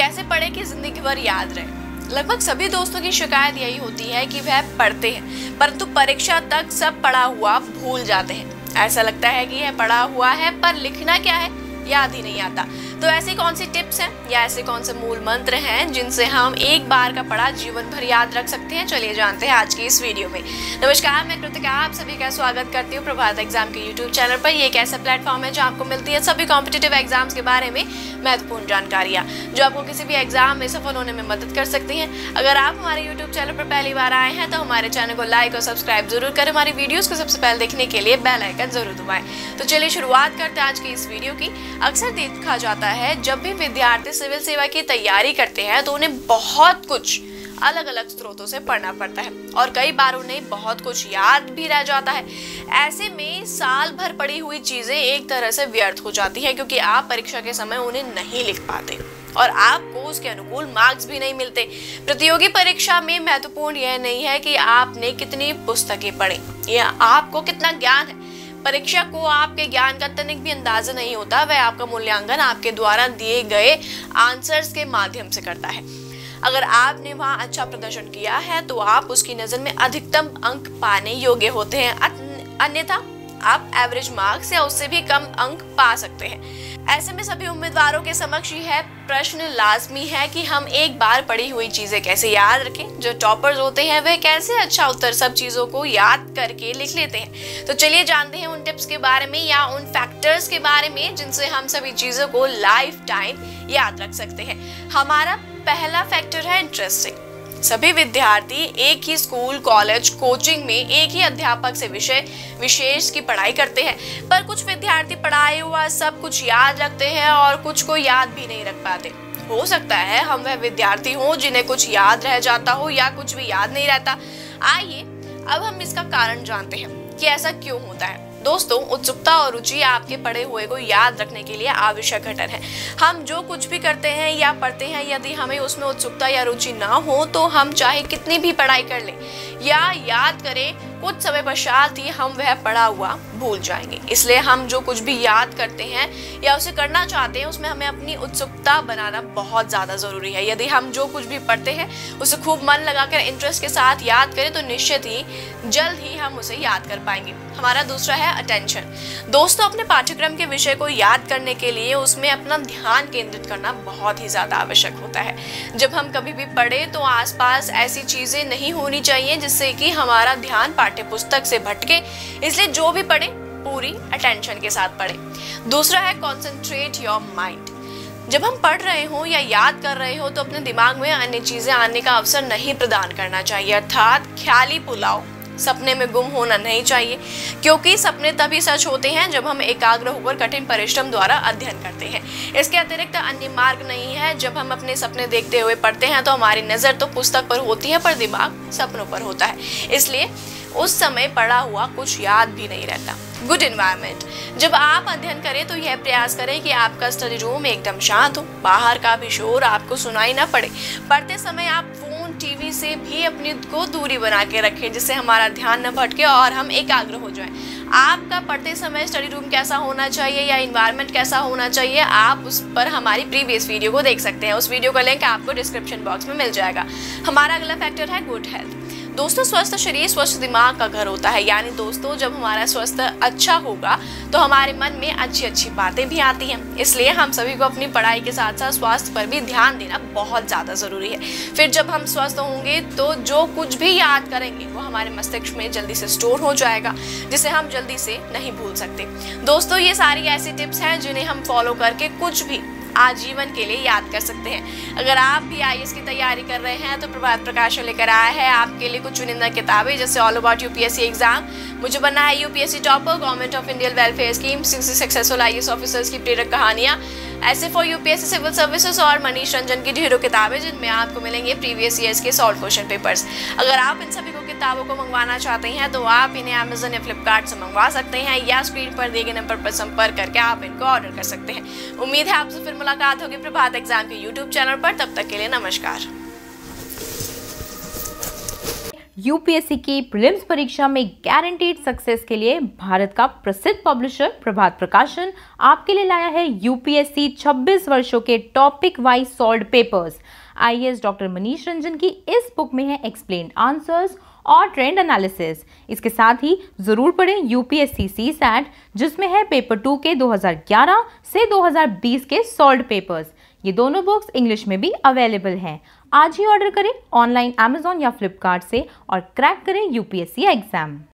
कैसे पढ़े कि जिंदगी भर याद रहे। लगभग सभी दोस्तों की शिकायत यही होती है कि वह पढ़ते हैं परंतु परीक्षा तक सब पढ़ा हुआ भूल जाते हैं। ऐसा लगता है कि यह पढ़ा हुआ है पर लिखना क्या है याद ही नहीं आता। तो ऐसी कौन सी टिप्स हैं या ऐसे कौन से मूल मंत्र हैं जिनसे हम एक बार का पढ़ा जीवन भर याद रख सकते हैं, चलिए जानते हैं आज की इस वीडियो में। नमस्कार, मैं कृतिका आप सभी का स्वागत करती हूँ प्रभात एग्जाम के यूट्यूब चैनल पर। ये एक ऐसा प्लेटफॉर्म है जहाँ आपको मिलती है सभी कॉम्पिटिटिव एग्जाम्स के बारे में महत्वपूर्ण जानकारियाँ जो आपको किसी भी एग्जाम में सफल होने में मदद कर सकती हैं। अगर आप हमारे यूट्यूब चैनल पर पहली बार आए हैं तो हमारे चैनल को लाइक और सब्सक्राइब जरूर करें। हमारी वीडियोस को सबसे पहले देखने के लिए बेल आइकन जरूर दबाएं। तो चलिए शुरुआत करते हैं आज की इस वीडियो की। अक्सर देखा जाता है जब भी विद्यार्थी सिविल सेवा की तैयारी करते हैं तो उन्हें बहुत कुछ अलग अलग स्रोतों से पढ़ना पड़ता है और कई बार उन्हें बहुत कुछ याद भी रह जाता है। ऐसे में साल भर पढ़ी हुई चीजें एक तरह से व्यर्थ हो जाती हैं क्योंकि आप परीक्षा के समय उन्हें नहीं लिख पाते और आपको उसके अनुकूल मार्क्स भी नहीं मिलते। प्रतियोगी परीक्षा में महत्वपूर्ण यह नहीं है कि आपने कितनी पुस्तकें पढ़ी या आपको कितना ज्ञान है। परीक्षा को आपके ज्ञान का तनिक भी अंदाजा नहीं होता, वह आपका मूल्यांकन आपके द्वारा दिए गए आंसर्स के माध्यम से करता है। अगर आपने वहां अच्छा प्रदर्शन किया है तो आप उसकी नजर में अधिकतम अंक पाने योग्य होते हैं, अन्यथा आप एवरेज मार्क्स या उससे भी कम अंक पा सकते हैं। ऐसे में सभी उम्मीदवारों के समक्ष यह प्रश्न लाजमी है कि हम एक बार पढ़ी हुई चीजें कैसे याद रखें। जो टॉपर्स होते हैं वह कैसे अच्छा उत्तर सब चीजों को याद करके लिख लेते हैं। तो चलिए जानते हैं उन टिप्स के बारे में या उन फैक्टर्स के बारे में जिनसे हम सभी चीजों को लाइफ टाइम याद रख सकते हैं। हमारा पहला फैक्टर है इंटरेस्टिंग। सभी विद्यार्थी एक ही स्कूल, कॉलेज, कोचिंग में एक ही अध्यापक से विषय विशेष की पढ़ाई करते हैं, पर कुछ विद्यार्थी पढ़ाई हुआ सब कुछ याद रखते हैं और कुछ को याद भी नहीं रख पाते। हो सकता है हम वह विद्यार्थी हों जिन्हें कुछ याद रह जाता हो या कुछ भी याद नहीं रहता। आइए अब हम इसका कारण जानते हैं कि ऐसा क्यों होता है। दोस्तों, उत्सुकता और रुचि आपके पढ़े हुए को याद रखने के लिए आवश्यक घटक है। हम जो कुछ भी करते हैं या पढ़ते हैं, यदि हमें उसमें उत्सुकता या रुचि ना हो तो हम चाहे कितनी भी पढ़ाई कर लें या याद करें, कुछ समय पश्चात ही हम वह पढ़ा हुआ भूल जाएंगे। इसलिए हम जो कुछ भी याद करते हैं या उसे करना चाहते हैं उसमें हमें अपनी उत्सुकता बनाना बहुत ज़्यादा ज़रूरी है। यदि हम जो कुछ भी पढ़ते हैं उसे खूब मन लगाकर इंटरेस्ट के साथ याद करें तो निश्चित ही जल्द ही हम उसे याद कर पाएंगे। हमारा दूसरा है अटेंशन। दोस्तों, अपने पाठ्यक्रम के विषय को याद करने के लिए उसमें अपना ध्यान केंद्रित करना बहुत ही ज़्यादा आवश्यक होता है। जब हम कभी भी पढ़े तो आसपास ऐसी चीज़ें नहीं होनी चाहिए जिससे कि हमारा ध्यान पाठ्य पुस्तक से भटके, इसलिए जो भी पढ़े पूरी अटेंशन के साथ पढ़े। दूसरा है कॉन्सेंट्रेट योर माइंड। जब हम पढ़ रहे हो या याद कर रहे हो तो अपने दिमाग में अन्य चीजें आने का अवसर नहीं प्रदान करना चाहिए, अर्थात ख्याली पुलाव, सपने में गुम होना नहीं चाहिए क्योंकि सपने तभी सच होते हैं जब हम एकाग्र होकर कठिन परिश्रम द्वारा अध्ययन करते हैं। इसके अतिरिक्त अन्य मार्ग नहीं है। जब हम अपने सपने देखते हुए पढ़ते हैं तो हमारी नज़र तो पुस्तक पर होती है पर दिमाग सपनों पर होता है, इसलिए उस समय पढ़ा हुआ कुछ याद भी नहीं रहता। Good environment. जब आप अध्ययन करें तो यह प्रयास करें कि आपका स्टडी रूम एकदम शांत हो, बाहर का भी शोर आपको सुनाई ना पड़े। पढ़ते समय आप फोन, टीवी से भी अपनी को दूरी बना के रखें जिससे हमारा ध्यान न भटके और हम एकाग्र हो जाएं। आपका पढ़ते समय स्टडी रूम कैसा होना चाहिए या एनवायरनमेंट कैसा होना चाहिए, आप उस पर हमारी प्रीवियस वीडियो को देख सकते हैं। उस वीडियो का लिंक आपको डिस्क्रिप्शन बॉक्स में मिल जाएगा। हमारा अगला फैक्टर है गुड हेल्थ। दोस्तों, स्वस्थ शरीर स्वस्थ दिमाग का घर होता है। यानी दोस्तों, जब हमारा स्वास्थ्य अच्छा होगा तो हमारे मन में अच्छी अच्छी बातें भी आती हैं। इसलिए हम सभी को अपनी पढ़ाई के साथ साथ स्वास्थ्य पर भी ध्यान देना बहुत ज़्यादा ज़रूरी है। फिर जब हम स्वस्थ होंगे तो जो कुछ भी याद करेंगे वो हमारे मस्तिष्क में जल्दी से स्टोर हो जाएगा, जिसे हम जल्दी से नहीं भूल सकते। दोस्तों, ये सारी ऐसी टिप्स हैं जिन्हें हम फॉलो करके कुछ भी आजीवन के लिए याद कर सकते हैं। अगर आप भी आईएएस की तैयारी कर रहे हैं तो प्रभात प्रकाशन लेकर आया है आपके लिए कुछ चुनिंदा किताबें जैसे ऑल अबाउट यूपीएससी एग्जाम, मुझे बनना है UPSC topper, government of Indian welfare scheme, 60 successful IAS officers की प्रेरक कहानियां, ऐसे फॉर यूपीएससी सिविल सर्विसेज और मनीष रंजन की ढेरों किताबें जिनमें आपको मिलेंगे प्रीवियस ईयर्स के सॉल्व क्वेश्चन पेपर्स। अगर आप इन सभी किताबों को मंगवाना चाहते हैं तो आप इन्हें अमेजन या फ्लिपकार्ट से मंगवा सकते हैं या स्क्रीन पर दिए गए नंबर पर संपर्क करके आप इनको ऑर्डर कर सकते हैं। उम्मीद है आपसे फिर मुलाकात होगी प्रभात एग्जाम के यूट्यूब चैनल पर। तब तक के लिए नमस्कार। यूपीएससी की प्रीलिम्स परीक्षा में गारंटीड सक्सेस के लिए भारत का प्रसिद्ध पब्लिशर प्रभात प्रकाशन आपके लिए लाया है यूपीएससी 26 वर्षों के topic wise solved papers. IAS doctor Manish Ranjan की इस बुक में है एक्सप्लेन्ड आंसर्स और ट्रेंड एनालिसिस। इसके साथ ही जरूर पढ़ें यूपीएससी सीसैट, जिसमें है पेपर 2 के 2011 से 2020 के सॉल्व्ड पेपर्स। ये दोनों बुक्स इंग्लिश में भी अवेलेबल हैं। आज ही ऑर्डर करें ऑनलाइन अमेजॉन या फ्लिपकार्ट से और क्रैक करें यूपीएससी एग्जाम।